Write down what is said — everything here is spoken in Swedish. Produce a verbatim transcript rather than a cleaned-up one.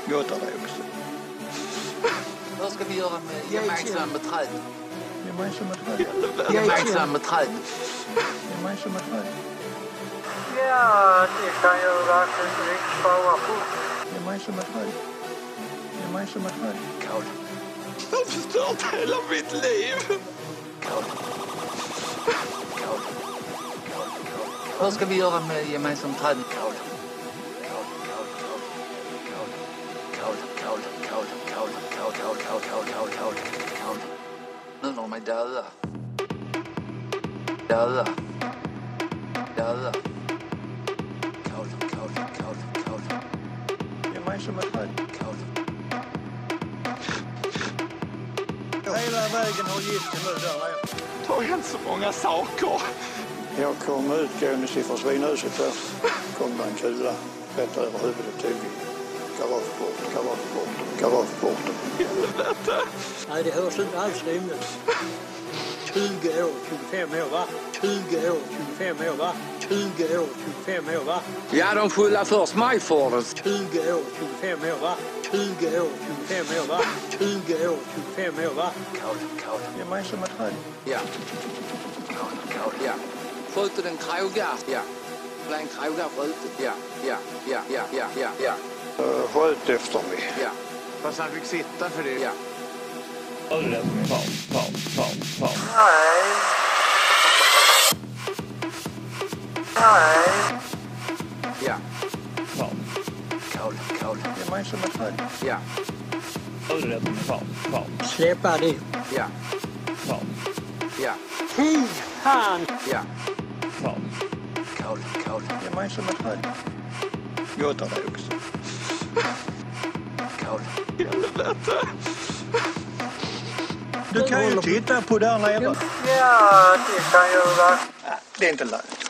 Gråta dig också. Vad ska vi göra med gemensamma träd? Gemensamma träd. Gemensamma träd. Gemensamma träd. Ja, det kan jag verkligen inte riktigt svara på. Gemensamma träd. Gemensamma träd. Kol. Jag har förstört hela mitt liv. Kol. Kol. Vad ska vi göra med gemensamma träd? Kol. Nu när de är döda. Döda. Döda. Kol, kol, kol, kol. Gemensamma träd. Kol. Hela vägen har giften nu där nere. Det har hänt så många saker. Jag kom utgående i försvinhuset där. Kom det en kula rätt över huvudet tog i garageport, garageport, garageport. Helvete. Nej, det hörs inte alls rimligt. tjugo år, tjugofem år, va? tjugo år, tjugofem år, va? tjugo år, tjugofem år, va? Ja, de skyller först mig för det. tjugo år, tjugofem år, va? tjugo år, tjugofem år, va? tjugo år, tjugofem år, va? Kol, kol. Gemensamma träd. Ja. Kol, kol, ja. Skjuter den krogar, ja. Bland krogar skjutet, ja. Ja, ja, ja, ja, ja, ja. Uh, sköt efter mig. Ja. Fast han fick sitta för det. Ja. Nej. Nej. Ja. Kol, kol. Gemensamma träd. Ja. Släppa det. Ja. Ja. Fy fan! Ja. Kol, kol. Gemensamma träd. Gråta dig också. Kol. Helvete. Du kan ju titta på där nere. Ja, det kan jag verkligen. Det är inte lönt.